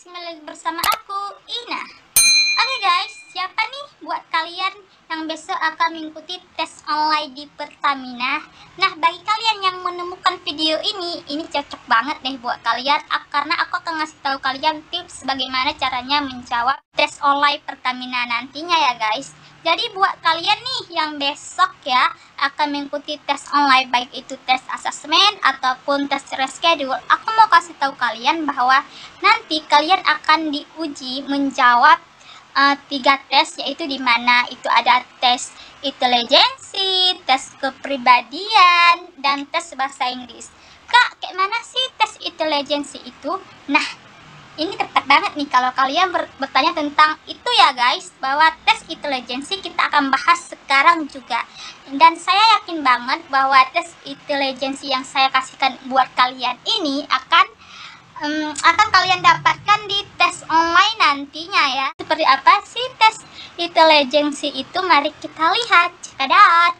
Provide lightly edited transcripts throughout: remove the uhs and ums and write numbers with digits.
kembali lagi bersama aku, Ina. Oke guys, siapa nih buat kalian yang besok akan mengikuti tes online di Pertamina? Nah, bagi kalian yang menemukan video ini cocok banget deh buat kalian, karena aku akan ngasih tahu kalian tips bagaimana caranya menjawab tes online Pertamina nantinya ya guys. Jadi buat kalian nih yang besok ya akan mengikuti tes online, baik itu tes asesmen ataupun tes reschedule, aku mau kasih tahu kalian bahwa nanti kalian akan diuji menjawab 3 tes, yaitu dimana itu ada tes intelijensi, tes kepribadian, dan tes bahasa Inggris. Kak, kayak mana sih tes intelijensi itu? Nah, ini tepat banget nih kalau kalian bertanya tentang itu ya guys, bahwa tes intelijensi kita akan bahas sekarang juga. Dan saya yakin banget bahwa tes intelijensi yang saya kasihkan buat kalian ini akan kalian dapatkan di tes online nantinya ya. Seperti apa sih tes intelijensi itu? Mari kita lihat. Cekadot.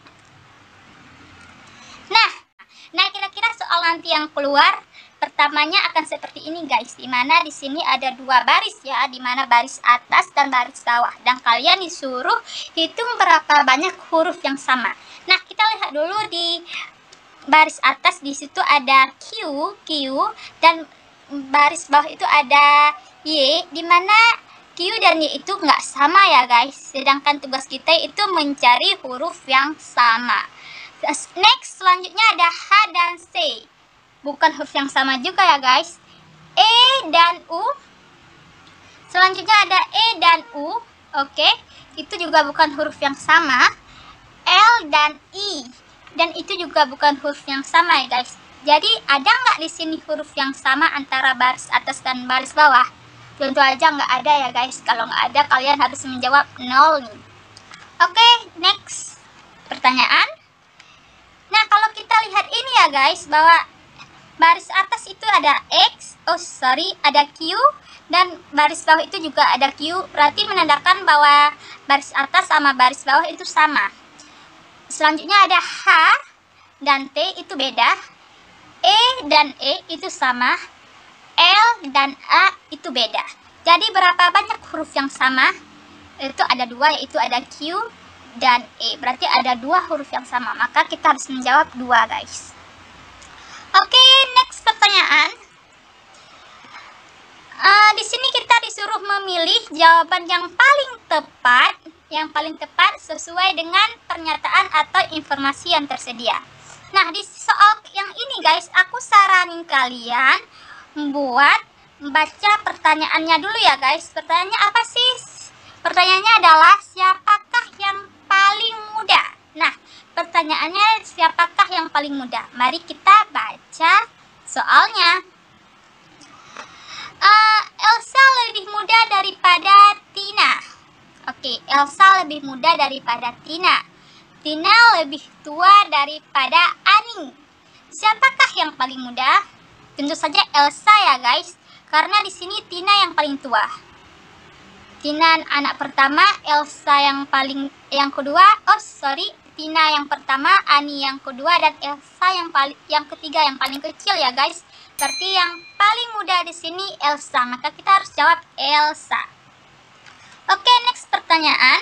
Nah kira-kira soal nanti yang keluar pertamanya akan seperti ini guys, dimana di sini ada 2 baris ya, dimana baris atas dan baris bawah, dan kalian disuruh hitung berapa banyak huruf yang sama. Nah, kita lihat dulu di baris atas, di situ ada Q, dan baris bawah itu ada Y, dimana Q dan Y itu nggak sama ya guys, sedangkan tugas kita itu mencari huruf yang sama. Next, selanjutnya ada H dan C, bukan huruf yang sama juga ya guys. E dan U, selanjutnya ada E dan U, oke, itu juga bukan huruf yang sama. L dan I, dan itu juga bukan huruf yang sama ya guys. Jadi ada nggak di sini huruf yang sama antara baris atas dan baris bawah? Tentu aja nggak ada ya guys. Kalau nggak ada, kalian harus menjawab 0 nih. Oke, next pertanyaan. Nah, kalau kita lihat ini ya guys, bahwa baris atas itu ada ada Q, dan baris bawah itu juga ada Q, berarti menandakan bahwa baris atas sama baris bawah itu sama. Selanjutnya ada H dan T, itu beda. E dan E itu sama. L dan A itu beda. Jadi berapa banyak huruf yang sama? Itu ada 2, yaitu ada Q dan E. Berarti ada 2 huruf yang sama. Maka kita harus menjawab 2 guys. Oke, next pertanyaan. Di sini kita disuruh memilih jawaban yang paling tepat sesuai dengan pernyataan atau informasi yang tersedia. Nah, di soal yang ini guys, aku saranin kalian buat baca pertanyaannya dulu ya guys. Pertanyaannya apa sih? Pertanyaannya adalah siapakah yang paling muda? Nah, pertanyaannya siapakah yang paling muda? Mari kita baca soalnya. Elsa lebih muda daripada Tina. Oke, Elsa lebih muda daripada Tina. Tina lebih tua daripada Ani. Siapakah yang paling muda? Tentu saja Elsa ya guys, karena di sini Tina yang paling tua. Tina anak pertama, Elsa yang kedua. Tina yang pertama, Ani yang kedua, dan Elsa yang ketiga, yang paling kecil ya guys. Berarti yang paling muda di sini Elsa, maka kita harus jawab Elsa. Oke, next pertanyaan.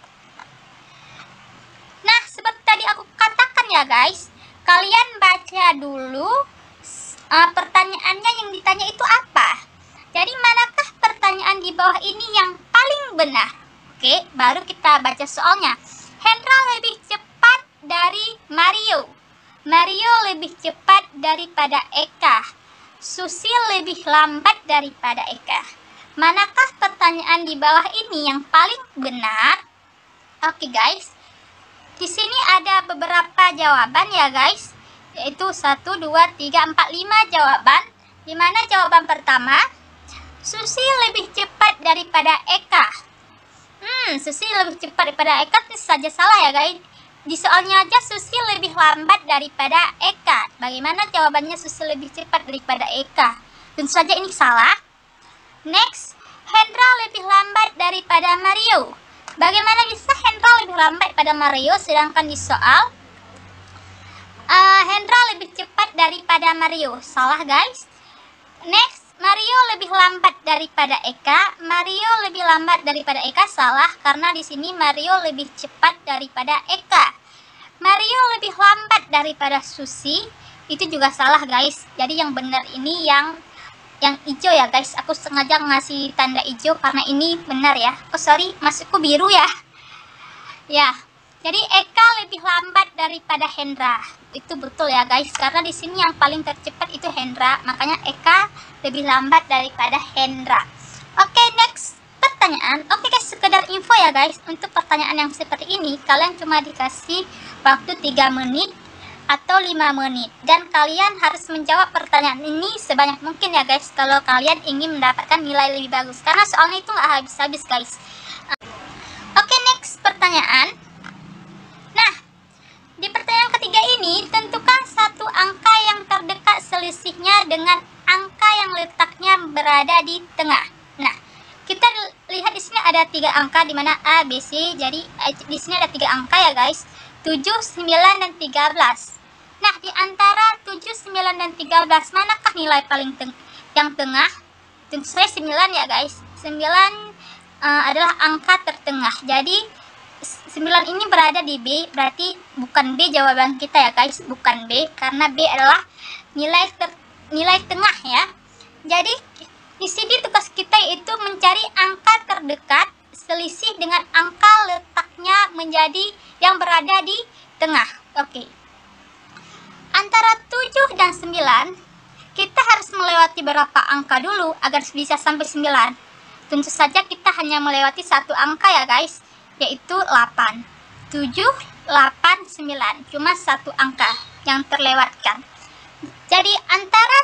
Nah, seperti tadi aku katakan ya guys, kalian baca dulu pertanyaannya, yang ditanya itu apa. Jadi manakah pertanyaan di bawah ini yang paling benar? Oke, baru kita baca soalnya. Hendra lebih cepat dari Mario. Mario lebih cepat daripada Eka. Susi lebih lambat daripada Eka. Manakah pertanyaan di bawah ini yang paling benar? Oke guys, di sini ada beberapa jawaban ya guys, yaitu 1, 2, 3, 4, 5 jawaban. Dimana jawaban pertama, Susi lebih cepat daripada Eka. Susi lebih cepat daripada Eka itu saja salah ya guys. Di soalnya aja Susi lebih lambat daripada Eka. Bagaimana jawabannya Susi lebih cepat daripada Eka? Tentu saja ini salah. Next, Hendra lebih lambat daripada Mario. Bagaimana bisa Hendra lebih lambat pada Mario, sedangkan di soal Hendra lebih cepat daripada Mario? Salah guys. Next, Mario lebih lambat daripada Eka. Mario lebih lambat daripada Eka salah, karena di sini Mario lebih cepat daripada Eka. Mario lebih lambat daripada Susi, itu juga salah guys. Jadi yang benar ini yang hijau ya guys. Aku sengaja ngasih tanda hijau karena ini benar ya. Oh sorry, maksudku biru ya. Ya. Jadi Eka lebih lambat daripada Hendra. Itu betul ya guys, karena di sini yang paling tercepat itu Hendra, makanya Eka lebih lambat daripada Hendra. Oke, next pertanyaan. Oke guys, sekedar info ya guys, untuk pertanyaan yang seperti ini kalian cuma dikasih waktu 3 menit atau 5 menit, dan kalian harus menjawab pertanyaan ini sebanyak mungkin ya guys, kalau kalian ingin mendapatkan nilai lebih bagus, karena soalnya itu nggak habis-habis guys. Oke, next pertanyaan. Nah, di pertanyaan ketiga ini, tentukan satu angka yang terdekat selisihnya dengan angka yang letaknya berada di tengah. Nah, kita lihat di sini ada 3 angka di mana A, B, C. Jadi di sini ada 3 angka ya guys, 7, 9, dan 13. Nah, di antara 7, 9, dan 13 manakah nilai paling yang tengah? Tentu saja 9 ya guys. 9 adalah angka tertengah. Jadi 9 ini berada di B, berarti bukan B jawaban kita ya guys, bukan B, karena B adalah nilai tengah ya. Jadi di sini tugas kita itu mencari angka terdekat selisih dengan angka letaknya menjadi yang berada di tengah. Oke. Antara 7 dan 9, kita harus melewati berapa angka dulu agar bisa sampai 9? Tentu saja kita hanya melewati satu angka ya guys, yaitu 8. 7, 8, 9, cuma satu angka yang terlewatkan. Jadi antara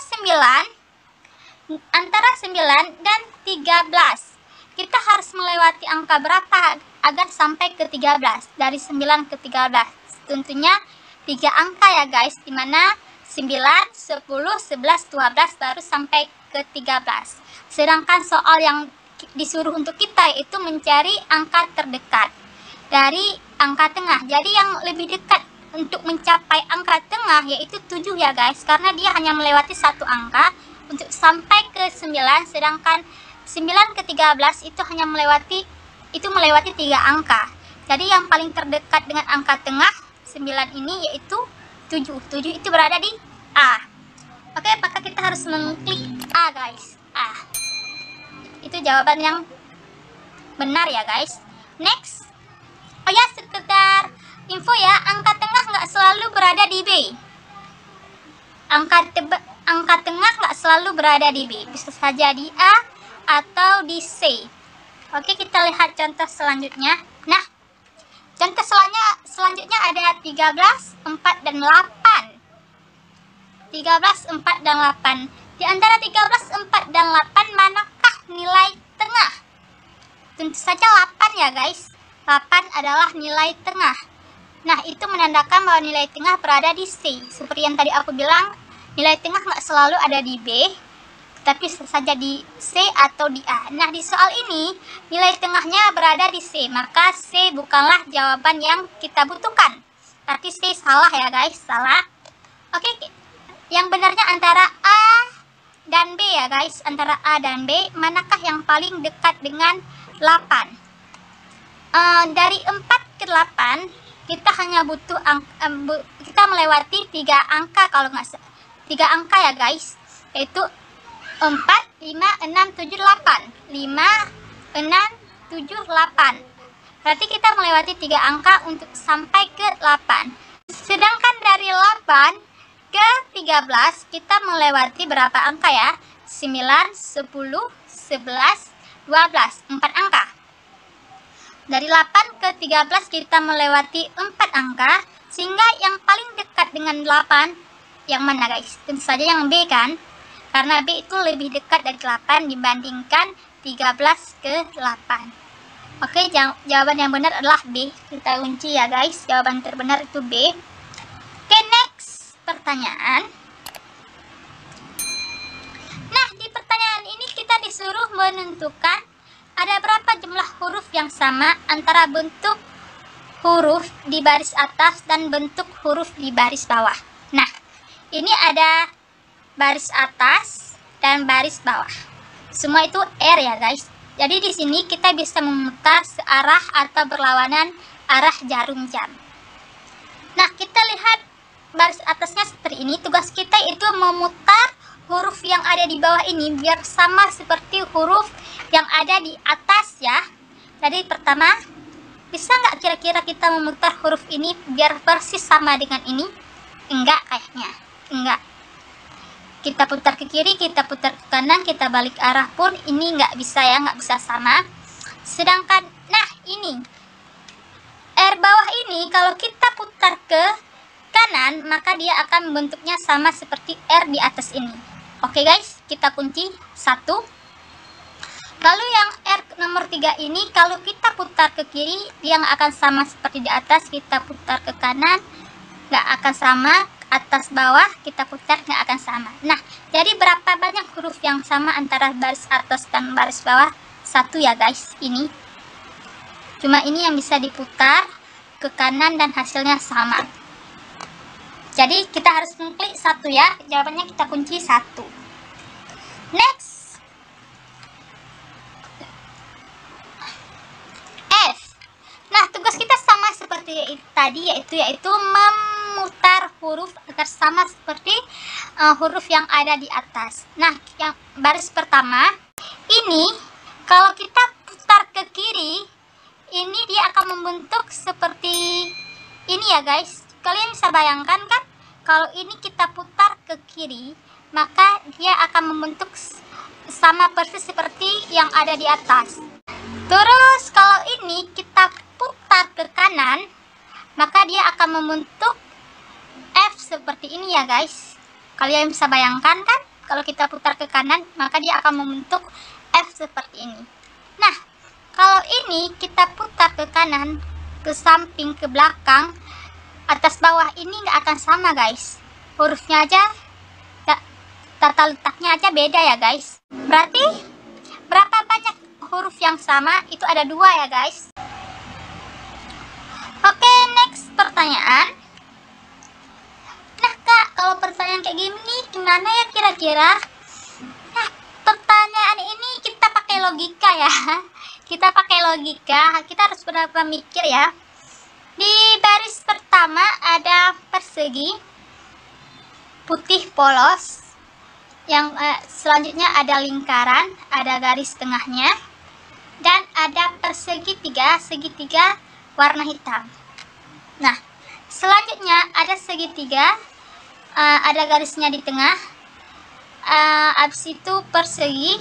9 dan 13, kita harus melewati angka berapa agar sampai ke 13? Dari 9 ke 13 tentunya 3 angka ya guys, dimana 9, 10, 11, 12 baru sampai ke 13. Sedangkan soal yang disuruh untuk kita itu mencari angka terdekat dari angka tengah. Jadi yang lebih dekat untuk mencapai angka tengah yaitu 7 ya guys, karena dia hanya melewati satu angka untuk sampai ke 9, sedangkan 9 ke 13 itu hanya melewati 3 angka. Jadi yang paling terdekat dengan angka tengah 9 ini yaitu 7. 7 itu berada di A. Oke, maka kita harus mengklik A guys. A. Itu jawaban yang benar ya guys. Next. Oh ya, sekedar info ya, angka tengah nggak selalu berada di B. Angka tengah nggak selalu berada di B, bisa saja di A atau di C. Oke, kita lihat contoh selanjutnya. Nah, contoh selanjutnya ada 13, 4, dan 8. 13, 4, dan 8. Di antara 13, 4, dan 8 manakah nilai tengah? Tentu saja 8 ya guys. 8 adalah nilai tengah. Nah, itu menandakan bahwa nilai tengah berada di C. Seperti yang tadi aku bilang, nilai tengah nggak selalu ada di B, tapi saja di C atau di A. Nah, di soal ini nilai tengahnya berada di C, maka C bukanlah jawaban yang kita butuhkan. Tapi C salah ya guys, salah. Oke, yang benarnya antara A dan B ya guys. Antara A dan B, manakah yang paling dekat dengan 8? Dari 4 ke 8, kita hanya butuh kita melewati 3 angka kalau nggak salah. 3 angka ya guys, yaitu 4, 5, 6, 7, 8. 5, 6, 7, 8. Berarti kita melewati 3 angka untuk sampai ke 8. Sedangkan dari 8 ke 13 kita melewati berapa angka ya? 9, 10, 11, 12. 4 angka. Dari 8 ke 13 kita melewati 4 angka, sehingga yang paling dekat dengan 8 yang mana guys? Tentu saja yang B kan? Karena B itu lebih dekat dari 8 dibandingkan 13 ke 8. Oke, jawaban yang benar adalah B. Kita kunci ya guys, jawaban terbenar itu B. Oke, next pertanyaan. Nah, di pertanyaan ini kita disuruh menentukan ada berapa jumlah huruf yang sama antara bentuk huruf di baris atas dan bentuk huruf di baris bawah. Nah, ini ada baris atas, dan baris bawah. Semua itu R ya guys. Jadi di sini kita bisa memutar searah atau berlawanan arah jarum jam. Nah, kita lihat baris atasnya seperti ini. Tugas kita itu memutar huruf yang ada di bawah ini biar sama seperti huruf yang ada di atas ya. Jadi pertama, bisa nggak kira-kira kita memutar huruf ini biar persis sama dengan ini? Enggak kayaknya. Enggak. Kita putar ke kiri, kita putar ke kanan, kita balik arah pun ini nggak bisa ya, nggak bisa sama. Sedangkan, nah ini R bawah ini kalau kita putar ke kanan, maka dia akan membentuknya sama seperti R di atas ini. Oke guys, kita kunci 1. Lalu yang R nomor 3 ini kalau kita putar ke kiri, dia nggak akan sama seperti di atas. Kita putar ke kanan, nggak akan sama. Atas bawah kita putar nggak akan sama. Nah, jadi berapa banyak huruf yang sama antara baris atas dan baris bawah? 1 ya guys, ini. Cuma ini yang bisa diputar ke kanan dan hasilnya sama. Jadi kita harus mengklik 1 ya. Jawabannya kita kunci 1. Next. F. Nah, tugas kita sama seperti tadi, yaitu memutar huruf agar sama seperti huruf yang ada di atas. Nah, yang baris pertama ini kalau kita putar ke kiri, ini dia akan membentuk seperti ini ya guys. Kalian bisa bayangkan kan, kalau ini kita putar ke kiri, maka dia akan membentuk sama persis seperti yang ada di atas. Terus kalau ini kita putar ke kanan, maka dia akan membentuk F seperti ini ya guys. Kalian bisa bayangkan kan, kalau kita putar ke kanan, maka dia akan membentuk F seperti ini. Nah, kalau ini kita putar ke kanan, ke samping, ke belakang, atas bawah, ini nggak akan sama guys. Hurufnya aja, tata letaknya aja beda ya guys. Berarti berapa banyak huruf yang sama? Itu ada 2 ya guys. Oke, next pertanyaan. Nah kak, kalau pertanyaan kayak gini gimana ya kira-kira? Nah, pertanyaan ini kita pakai logika ya. Kita pakai logika, kita harus benar-benar mikir ya. Di baris pertama ada persegi putih polos. Yang selanjutnya ada lingkaran, ada garis tengahnya, dan ada persegi segitiga warna hitam. Nah, selanjutnya ada segitiga, ada garisnya di tengah. Abis itu persegi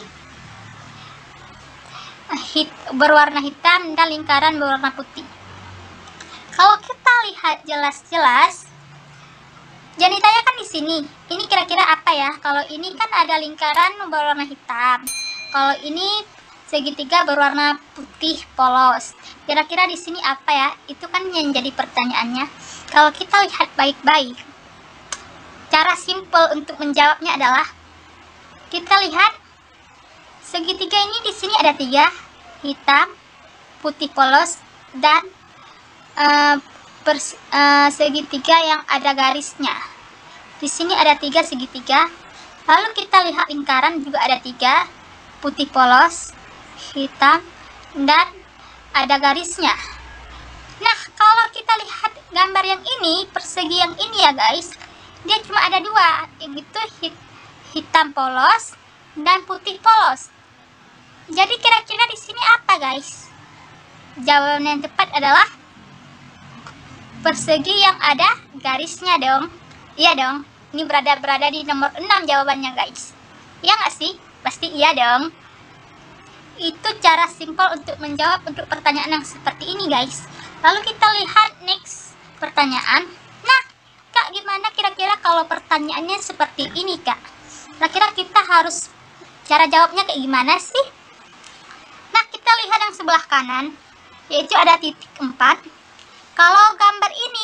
berwarna hitam dan lingkaran berwarna putih. Kalau kita lihat jelas-jelas, jangan ditanyakan di sini. Ini kira-kira apa ya? Kalau ini kan ada lingkaran berwarna hitam. Kalau ini segitiga berwarna putih polos. Kira-kira di sini apa ya? Itu kan yang jadi pertanyaannya. Kalau kita lihat baik-baik, cara simpel untuk menjawabnya adalah kita lihat segitiga ini di sini ada 3, hitam, putih polos, dan segitiga yang ada garisnya. Di sini ada 3 segitiga. Lalu kita lihat lingkaran juga ada 3, putih polos, hitam, dan ada garisnya. Nah, kalau kita lihat gambar yang ini, persegi yang ini ya guys, dia cuma ada 2, yaitu hitam polos dan putih polos. Jadi kira-kira di sini apa guys? Jawaban yang tepat adalah persegi yang ada garisnya dong. Iya dong. Ini berada di nomor 6 jawabannya guys. Iya nggak sih? Pasti iya dong. Itu cara simpel untuk menjawab untuk pertanyaan yang seperti ini guys. Lalu kita lihat next pertanyaan. Nah, kak gimana kira-kira kalau pertanyaannya seperti ini kak? Kira-kira kita harus cara jawabnya kayak gimana sih? Nah, kita lihat yang sebelah kanan, yaitu ada titik 4. Kalau gambar ini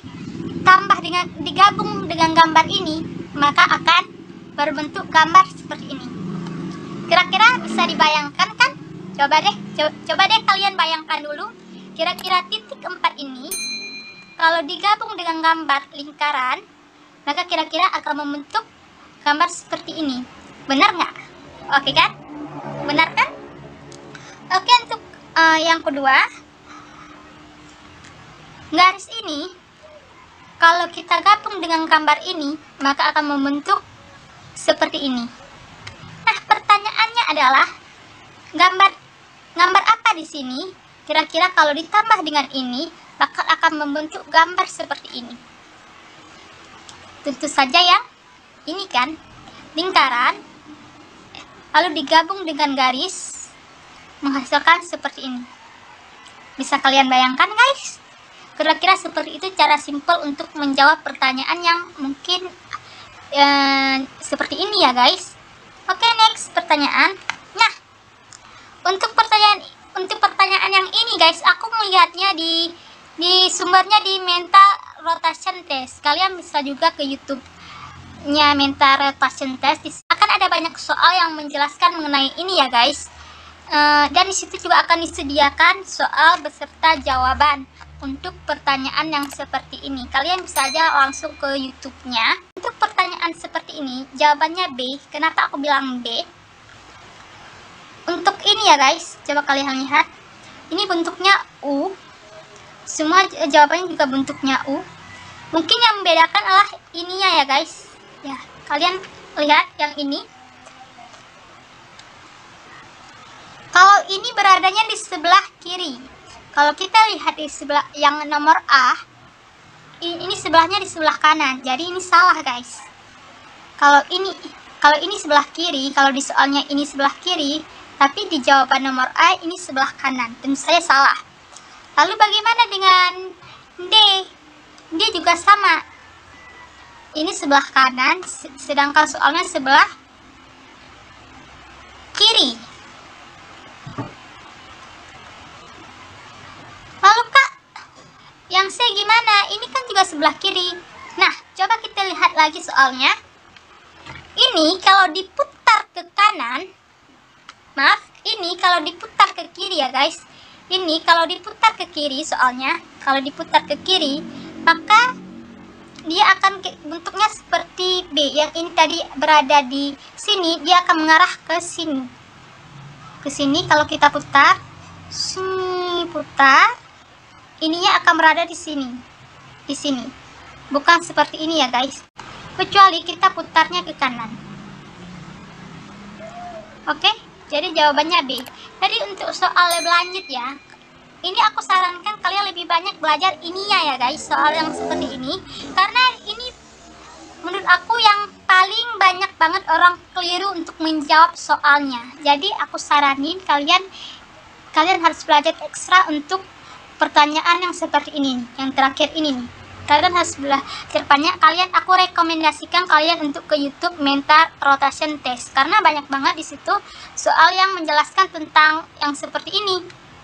digabung dengan gambar ini, maka akan berbentuk gambar seperti ini. Kira-kira bisa dibayangkan kan? Coba deh kalian bayangkan dulu. Kira-kira titik 4 ini kalau digabung dengan gambar lingkaran, maka kira-kira akan membentuk gambar seperti ini. Benar nggak? Oke kan? Benar kan? Oke, untuk yang kedua, garis ini kalau kita gabung dengan gambar ini maka akan membentuk seperti ini. Nah, pertanyaannya adalah gambar apa di sini kira-kira kalau ditambah dengan ini maka akan membentuk gambar seperti ini. Tentu saja ya, ini kan lingkaran lalu digabung dengan garis menghasilkan seperti ini. Bisa kalian bayangkan guys? Kira-kira seperti itu cara simple untuk menjawab pertanyaan yang mungkin seperti ini ya guys. Oke, next pertanyaan. Nah, untuk pertanyaan yang ini guys, aku melihatnya di sumbernya di mental rotation test. Kalian bisa juga ke YouTube-nya mental rotation test. Akan ada banyak soal yang menjelaskan mengenai ini ya guys. Dan disitu juga akan disediakan soal beserta jawaban untuk pertanyaan yang seperti ini. Kalian bisa aja langsung ke YouTube-nya. Untuk pertanyaan seperti ini, jawabannya B. Kenapa aku bilang B? Untuk ini ya guys, coba kalian lihat. Ini bentuknya U. Semua jawabannya juga bentuknya U. Mungkin yang membedakan adalah ininya ya guys. Ya, kalian lihat yang ini. Kalau ini beradanya di sebelah kiri. Kalau kita lihat di sebelah yang nomor A, ini sebelahnya di sebelah kanan. Jadi ini salah guys. Kalau ini sebelah kiri, kalau di soalnya ini sebelah kiri, tapi di jawaban nomor A ini sebelah kanan. Tentu saja salah. Lalu bagaimana dengan D? D juga sama. Ini sebelah kanan, sedangkan soalnya sebelah kiri. Lalu kak, yang C gimana? Ini kan juga sebelah kiri. Nah, coba kita lihat lagi soalnya. Ini kalau diputar ke kanan, maaf, ini kalau diputar ke kiri ya guys. Ini kalau diputar ke kiri soalnya, kalau diputar ke kiri, maka dia akan bentuknya seperti B. Yang ini tadi berada di sini, dia akan mengarah ke sini. Ke sini kalau kita putar, sini putar. Ininya akan berada di sini, bukan seperti ini ya guys, kecuali kita putarnya ke kanan. Oke, jadi jawabannya B. Jadi untuk soal lebih lanjut ya, ini aku sarankan kalian lebih banyak belajar ininya ya guys, soal yang seperti ini, karena ini menurut aku yang paling banyak banget orang keliru untuk menjawab soalnya. Jadi aku saranin kalian harus belajar ekstra untuk pertanyaan yang seperti ini, yang terakhir ini nih. Kalian harus belajar banyak. Aku rekomendasikan kalian untuk ke YouTube mental rotation test, karena banyak banget di situ soal yang menjelaskan tentang yang seperti ini.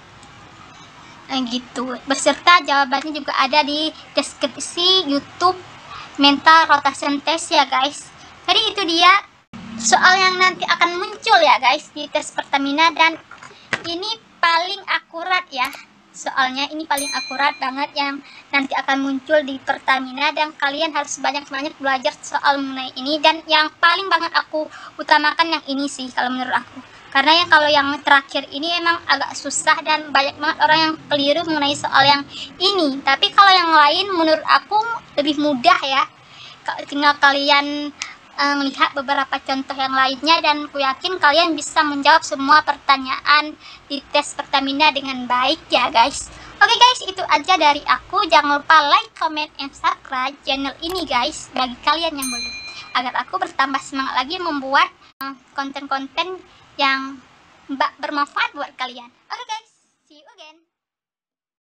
Gitu. Beserta jawabannya juga ada di deskripsi YouTube mental rotation test ya guys. Jadi itu dia soal yang nanti akan muncul ya guys di tes Pertamina, dan ini paling akurat ya. Soalnya ini paling akurat banget yang nanti akan muncul di Pertamina, dan kalian harus banyak-banyak belajar soal mengenai ini. Dan yang paling banget aku utamakan yang ini sih kalau menurut aku, karena kalau yang terakhir ini emang agak susah dan banyak banget orang yang keliru mengenai soal yang ini. Tapi kalau yang lain menurut aku lebih mudah ya, tinggal kalian melihat beberapa contoh yang lainnya, dan aku yakin kalian bisa menjawab semua pertanyaan di tes Pertamina dengan baik ya guys. Oke guys, itu aja dari aku. Jangan lupa like, comment, and subscribe channel ini guys, bagi kalian yang belum, agar aku bertambah semangat lagi membuat konten-konten yang bermanfaat buat kalian. Oke guys.